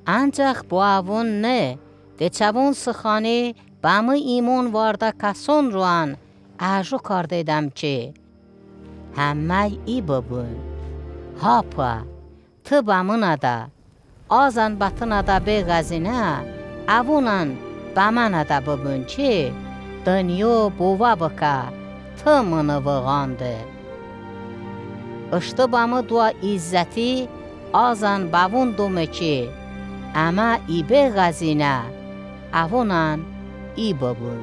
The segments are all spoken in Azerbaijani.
Ancaq bu avun ne? Deçavun sıxani bamı imun varda kason ruan ajo kar dedem ki Həmmə i bubun Hapa Tı bamına da Azan batına da beğazina Avunan bamana da bubun ki Dönyo buva baka Tı mını vığandı Iştı bamı dua izzeti Azan bavun dumu ki Ama i beğazina Avunan i bubun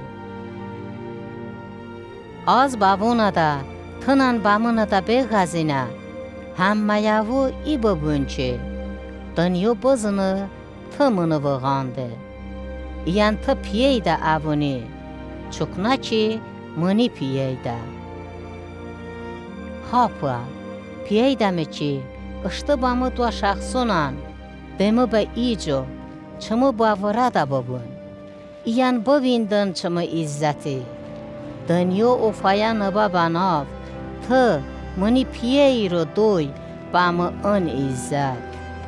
Az bavuna da Tınan bamına da beğazina Həmməyavu i bubun ki Dönyo bozunu Tımını vığandı İyan tı piyeydə avuni Çukna ki mını piyeydə Hapa Piyeydəmi ki Iştı bamı dua şaxsunan Demi be ico Çımı bavıra da bubun İyan buvindin çımı izzeti Dönyo ufayan babanav Tı mını piyeyro duy Bamı ın izzet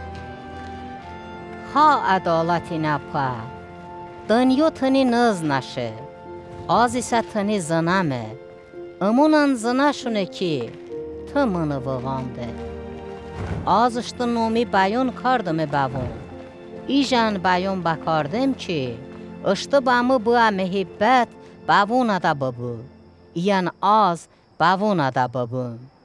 Ha adalati napa Dönyo tını nız naşı Az ise tını zınamı Imunan zınaşunu ki Tımını vığandı Az ıştı nomi bayon kardımı bavun İjan bayon bakardım ki Iştı bamı bua mehibbet Bavuna da babu İyan az bavuna da babun